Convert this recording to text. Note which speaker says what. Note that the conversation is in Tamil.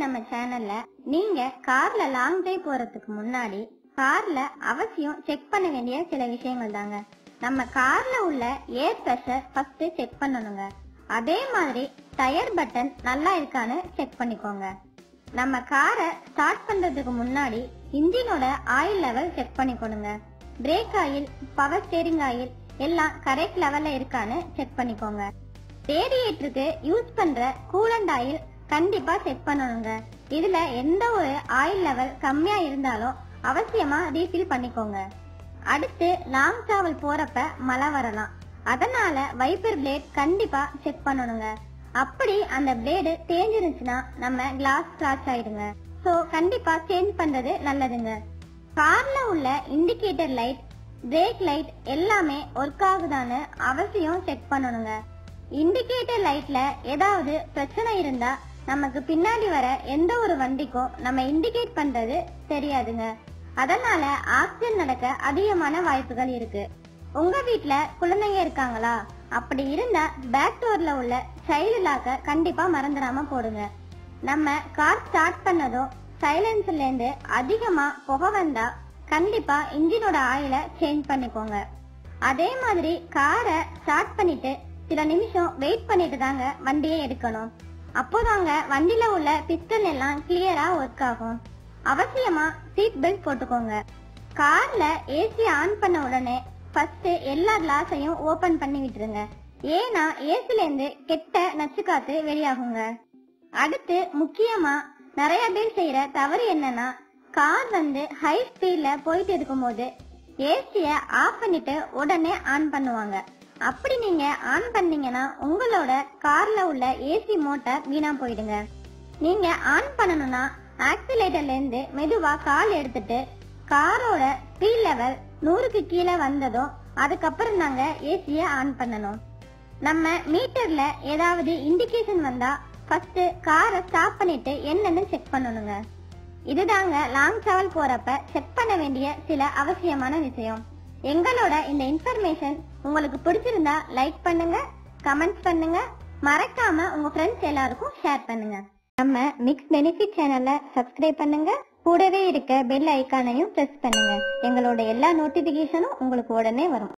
Speaker 1: நம்ம சேனல்ல நீங்க கார்ல லாங் டிரைவ் போறதுக்கு முன்னாடி கார்ல அவசியம் செக் பண்ண வேண்டிய சில விஷயங்கள் தாங்க. நம்ம கார்ல உள்ள ஏர் பிரஷர் ஃபர்ஸ்ட் செக் பண்ணணுங்க. அதே மாதிரி டயர் பட்டன் நல்லா இருக்கான்னு செக் பண்ணிக்கோங்க. நம்ம காரை ஸ்டார்ட் பண்றதுக்கு முன்னாடி இன்ஜினோட ஆயில் லெவல் செக் பண்ணிக்கணுங்க. Brake oil, power steering oil எல்லாம் கரெக்ட் லெவல்ல இருக்கான்னு செக் பண்ணிக்கோங்க. ரேடியேட்டருக்கு யூஸ் பண்ற கூலண்ட் ஆயில் கண்டிப்பா செக் பண்ணணுங்க. இதுல எந்த ஒரு ஆயில் லெவல் கம்மியா இருந்தாலும் அவசியமா ரீஃபில் பண்ணிக்கோங்க. அடுத்து லாங் டிராவல் போறப்ப மழை வரலாம், அதனால வைப்பர் பிளேட் கண்டிப்பா செக் பண்ணணுங்க. அப்படி அந்த பிளேடு தேஞ்சிருச்சுன்னா நம்ம கிளாஸ் ஸ்கிராச் ஆயிடுங்க. சோ கண்டிப்பா சேஞ்ச் பண்றது நல்லதுங்க. கார்ல உள்ள இண்டிகேட்டர் லைட், பிரேக் லைட் எல்லாமே ஒர்க் ஆகுதான்னு அவசியம் செக் பண்ணணுங்க. இண்டிகேட்டர் லைட்ல ஏதாவது பிரச்சனை இருந்தா நமக்கு பின்னாடி வர எந்த ஒரு வண்டிக்கும் நம்ம இண்டிகேட் பண்றது தெரியாதுங்க. அதனால ஆக்சிடென்ட் நடக்க அதிகமான வாய்ப்புகள் இருக்கு. உங்க வீட்ல குழந்தைங்க இருக்காங்களா? அப்படி இருந்தா பேக் டோர்ல உள்ள சைல்டு லாக்க கண்டிப்பா மறந்துடாம போடுங்க. நம்ம கார் ஸ்டார்ட் பண்ணதும் சைலன்ஸ்ல இருந்து அதிகமா புகை வந்தா கண்டிப்பா இன்ஜினோட ஆயில சேஞ்ச் பண்ணிக்கோங்க. அதே மாதிரி காரை ஸ்டார்ட் பண்ணிட்டு சில நிமிஷம் வெயிட் பண்ணிட்டு தாங்க வண்டியை எடுக்கணும். அப்போதாங்க வண்டியில உள்ள பிஸ்டன் எல்லாம் கிளியரா ஒர்க் ஆகும். அவசியமா சீட் பெல்ட் போட்டுக்கோங்க. கார்ல ஏசி ஆன் பண்ண உடனே ஃபர்ஸ்ட் எல்லா கிளாஸையும் ஓபன் பண்ணி விட்டுருங்க. ஏன்னா ஏசில இருந்து கெட்ட நச்சு காத்து வெளியாகுங்க. அடுத்து முக்கியமா நிறைய பேர் செய்யற தவறு என்னன்னா, கார் ஹை ஸ்பீட்ல போயிட்டு இருக்கும் போது ஏசிய ஆஃப் பண்ணிட்டு உடனே ஆன் பண்ணுவாங்க. அப்படி நீங்க ஆன் பண்ணீங்கன்னா உங்களோட கார்ல உள்ள ஏசி மோட்டார் வீணா போயிடுங்க. நீங்க ஆன் பண்ணணும்னா ஆக்சிலேட்டர்ல இருந்து மெதுவா கால் எடுத்துட்டு காரோட ஸ்பீட் லெவல் 100க்கு கீழே வந்ததும் அதுக்கப்புறம் நாங்க ஏசிய ஆன் பண்ணணும். நம்ம மீட்டர்ல ஏதாவது இண்டிகேஷன் வந்தா ஃபர்ஸ்ட் காரை ஸ்டாப் பண்ணிட்டு என்னன்னு செக் பண்ணணுங்க. இதுதாங்க லாங் டிராவல் போறப்ப செக் பண்ண வேண்டிய சில அவசியமான விஷயம். எங்களோட இந்த இன்ஃபர்மேஷன் உங்களுக்கு பிடிச்சிருந்தா லைக் பண்ணுங்க, கமெண்ட் பண்ணுங்க, மறக்காம உங்க ஃப்ரெண்ட்ஸ் எல்லாருக்கும் ஷேர் பண்ணுங்க. நம்ம மிக்ஸ் பெனிஃபிட் சேனலை சப்ஸ்கிரைப் பண்ணுங்க. கூடவே இருக்க பெல் ஐகானையும் பிரஸ் பண்ணுங்க. எங்களோட எல்லா நோட்டிபிகேஷனும் உங்களுக்கு உடனே வரும்.